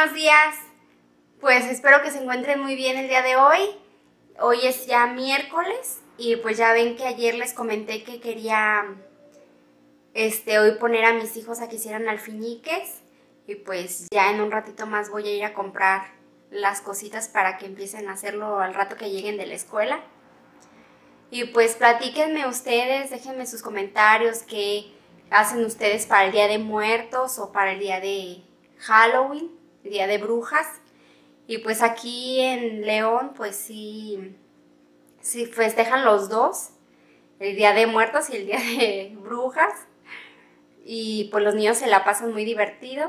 buenos días. Pues espero que se encuentren muy bien el día de hoy. Hoy es ya miércoles y pues ya ven que ayer les comenté que quería hoy poner a mis hijos a que hicieran alfiniques y pues ya en un ratito más voy a ir a comprar las cositas para que empiecen a hacerlo al rato que lleguen de la escuela. Y pues platíquenme ustedes, déjenme sus comentarios qué hacen ustedes para el Día de Muertos o para el día de Halloween, el Día de Brujas. Y pues aquí en León pues sí festejan los dos, el Día de Muertos y el Día de Brujas. Y pues los niños se la pasan muy divertido.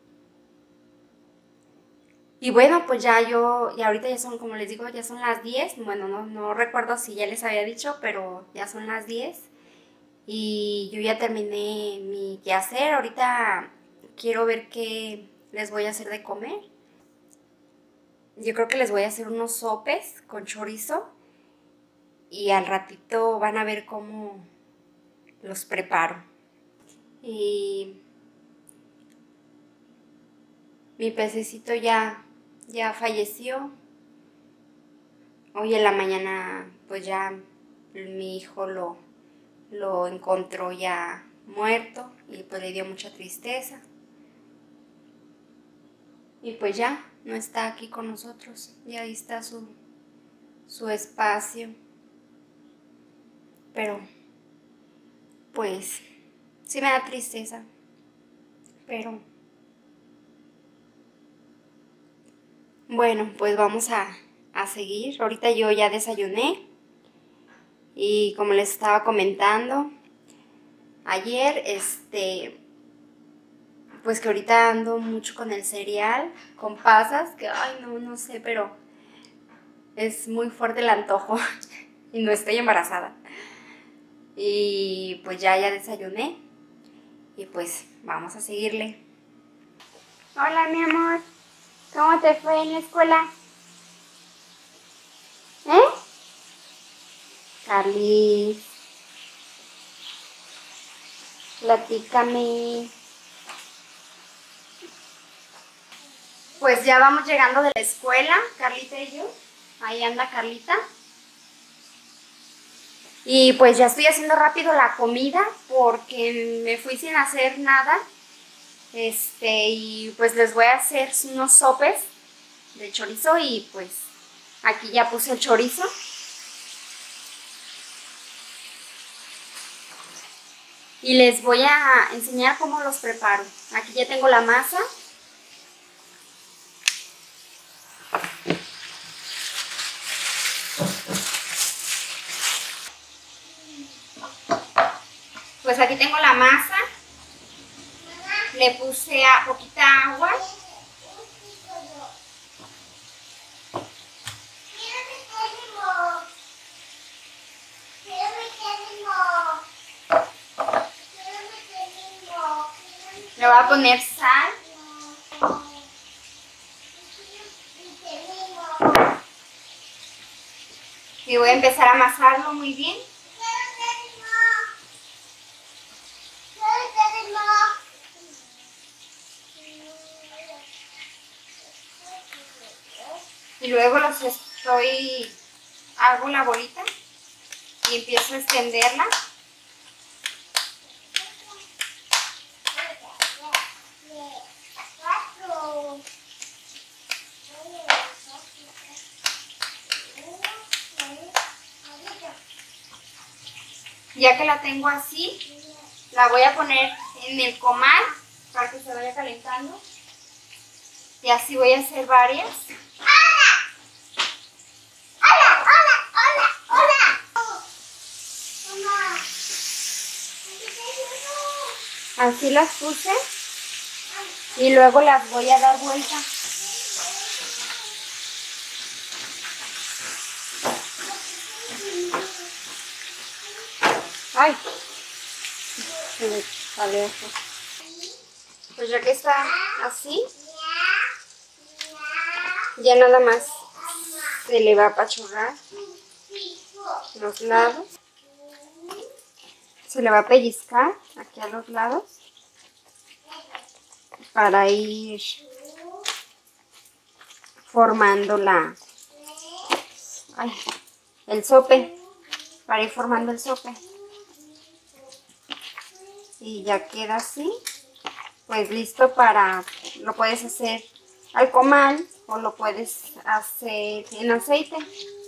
Y bueno, pues ya ahorita ya son, como les digo, ya son las 10. Bueno, no recuerdo si ya les había dicho, pero ya son las 10. Y yo ya terminé mi quehacer. Ahorita quiero ver qué les voy a hacer de comer. Yo creo que les voy a hacer unos sopes con chorizo. Y al ratito van a ver cómo los preparo. Y mi pececito ya falleció. Hoy en la mañana pues ya mi hijo lo encontró ya muerto y pues le dio mucha tristeza. Y pues ya no está aquí con nosotros. Ya ahí está su espacio. Pero pues sí me da tristeza. Pero bueno, pues vamos a seguir. Ahorita yo ya desayuné y como les estaba comentando ayer, pues que ahorita ando mucho con el cereal, con pasas, que ay no sé, pero es muy fuerte el antojo y no estoy embarazada. Y pues ya desayuné y pues vamos a seguirle. Hola mi amor, ¿cómo te fue en la escuela? Carly, platícame. Pues ya vamos llegando de la escuela, Carlita y yo. Ahí anda Carlita. Y pues ya estoy haciendo rápido la comida porque me fui sin hacer nada. Y pues les voy a hacer unos sopes de chorizo y pues aquí ya puse el chorizo. Y les voy a enseñar cómo los preparo. Aquí ya tengo la masa. Pues aquí tengo la masa. Le puse poquita agua. Le voy a poner sal. Y voy a empezar a amasarlo muy bien. Y luego hago la bolita y empiezo a extenderla. Ya que la tengo así, la voy a poner en el comal para que se vaya calentando. Y así voy a hacer varias. Así las puse y luego las voy a dar vuelta. Ay, se me salió esto. Pues ya que está así, ya nada más se le va a apachurrar los lados. Se le va a pellizcar aquí a los lados para ir formando el sope, para ir formando el sope. Y ya queda así, pues listo para, lo puedes hacer al comal o lo puedes hacer en aceite.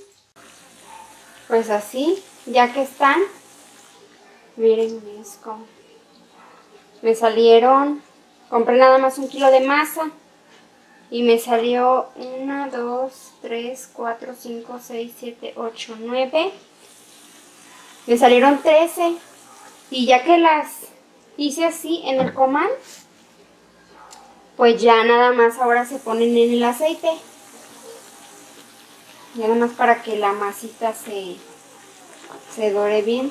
Pues así, ya que están, miren como me salieron, compré nada más 1 kilo de masa y me salió 1, 2, 3, 4, 5, 6, 7, 8, 9, me salieron 13 y ya que las hice así en el comal, pues ya nada más ahora se ponen en el aceite. Y nada más para que la masita se dore bien.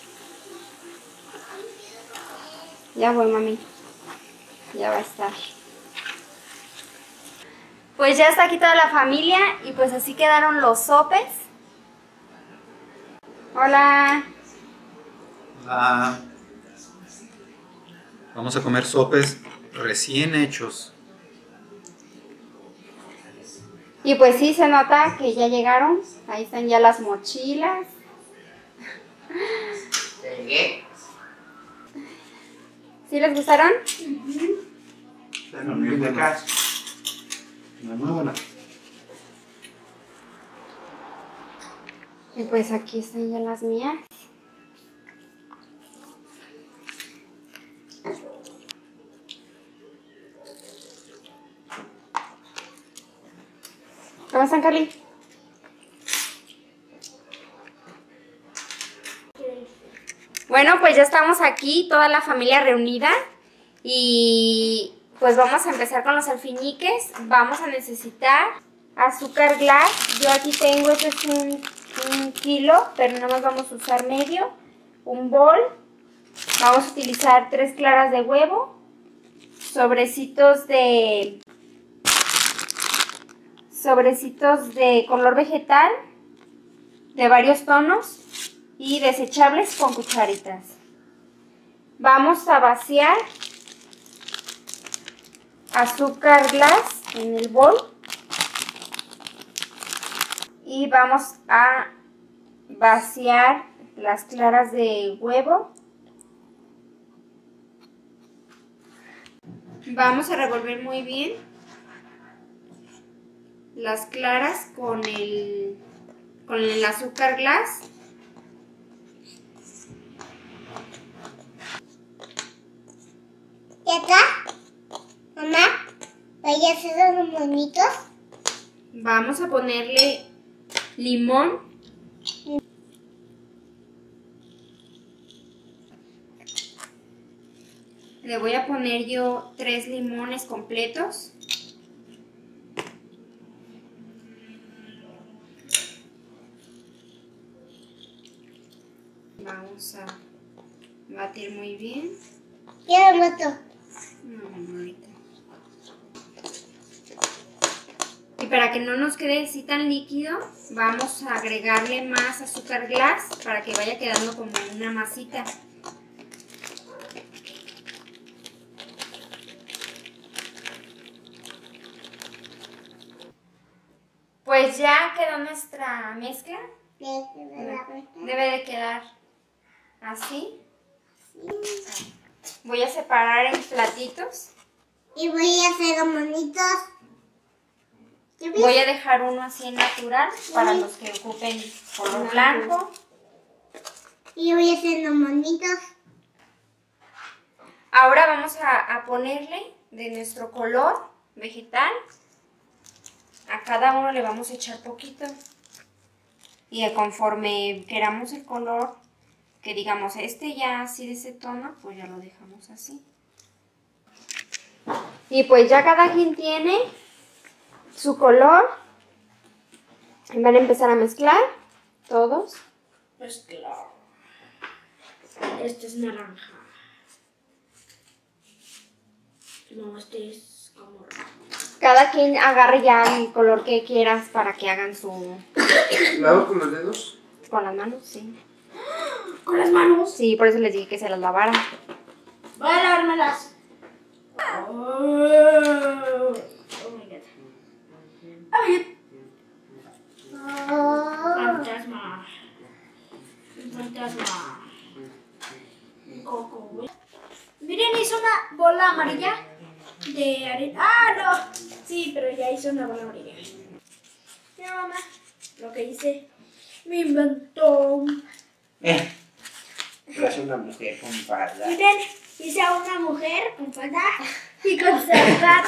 Ya voy, mami. Ya va a estar. Pues ya está aquí toda la familia y pues así quedaron los sopes. Hola. Hola. Vamos a comer sopes recién hechos. Y pues sí, se nota que ya llegaron. Ahí están ya las mochilas. Llegué. ¿Sí les gustaron? De acá. Muy buena. Y pues aquí están ya las mías. ¿Cómo están, Carly? Bueno, pues ya estamos aquí, toda la familia reunida y pues vamos a empezar con los alfeñiques. Vamos a necesitar azúcar glass. Yo aquí tengo, este es un kilo, pero nada más vamos a usar medio. Un bol. Vamos a utilizar 3 claras de huevo, sobrecitos de color vegetal de varios tonos y desechables con cucharitas. Vamos a vaciar azúcar glass en el bol y vamos a vaciar las claras de huevo. Vamos a revolver muy bien las claras con el azúcar glass. ¿Y acá? Mamá, ¿voy a hacer unos monitos? Vamos a ponerle limón. Le voy a poner yo 3 limones completos. Vamos a batir muy bien. Yo lo meto. Y para que no nos quede así tan líquido, vamos a agregarle más azúcar glass para que vaya quedando como una masita. Pues ya quedó nuestra mezcla. Debe de quedar así. Voy a separar en platitos. Y voy a hacer los monitos. Voy a dejar uno así natural para los que ocupen color blanco. Y voy a hacer los monitos. Ahora vamos a ponerle de nuestro color vegetal. A cada uno le vamos a echar poquito. Y conforme queramos el color, que digamos este ya así de ese tono, pues ya lo dejamos así. Y pues ya cada quien tiene su color. Van a empezar a mezclar todos. Mezclar. Este es naranja. No, este es como rojo. Cada quien agarre ya el color que quieras para que hagan su... ¿Lo hago con los dedos? Con las manos, sí. ¿Con las manos? Sí, por eso les dije que se las lavaran. Voy a lavármelas. Oh my god. Fantasma. Un fantasma. Un coco. Miren, hizo una bola amarilla de arena. ¡Ah, no! Sí, pero ya hizo una bola amarilla. Mira, mamá, lo que hice. Me inventó. Es una mujer con falda. Miren, hice a una mujer con falda y con zapatos.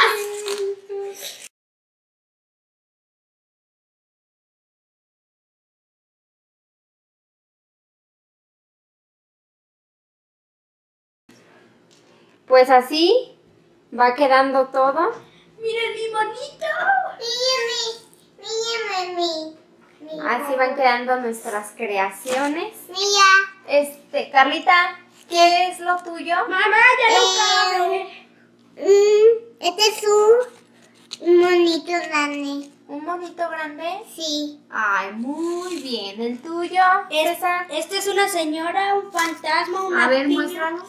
Pues así va quedando todo. Miren mi monito. Así van quedando nuestras creaciones. Mira. Carlita, ¿qué es lo tuyo? Mamá, ya no cabe. Este es un monito grande. ¿Un monito grande? Sí. Ay, muy bien. ¿El tuyo, César? Esta es una señora, un fantasma, una A ver, piña. muéstralo.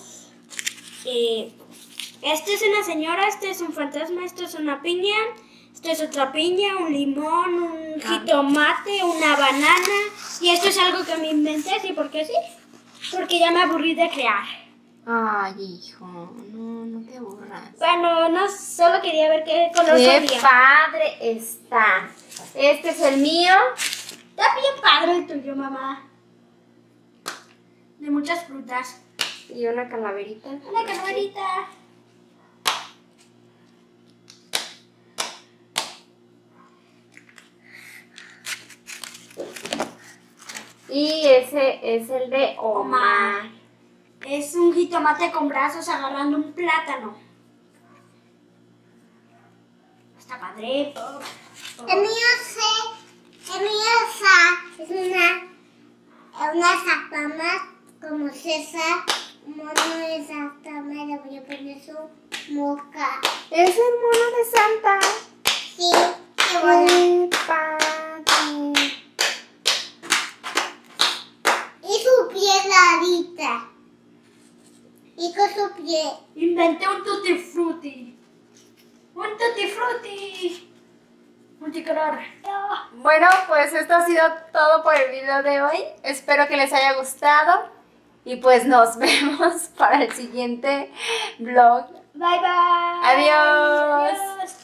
Esta es una señora, este es un fantasma, esto es una piña, esto es otra piña, un limón, un jitomate, una banana. Y esto es algo que me inventé, ¿sí? ¿Por qué sí? Porque ya me aburrí de crear. Ay, hijo, no te aburras. Bueno, no, solo quería ver qué color ¡Qué salía. padre está! Este es el mío. Está bien padre el tuyo, mamá. De muchas frutas. Y una calaverita. Una calaverita. Y ese es el de Omar. Es un jitomate con brazos agarrando un plátano. Está padre. El mío es una zapama como César. Mono de Santa, le voy a poner su boca. Es el mono de Santa. Sí, qué bueno. ¡Qué padre! Y su piel larita. Y con su pie. Inventé un tutti frutti. Un tutti frutti. Multicolor. Bueno, pues esto ha sido todo por el video de hoy. Espero que les haya gustado. Y pues nos vemos para el siguiente vlog. Bye bye. Adiós. Adiós.